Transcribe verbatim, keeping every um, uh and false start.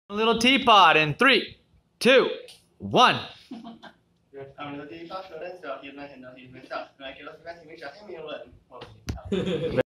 A little teapot in three, two, one. I'm the teapot, so that's the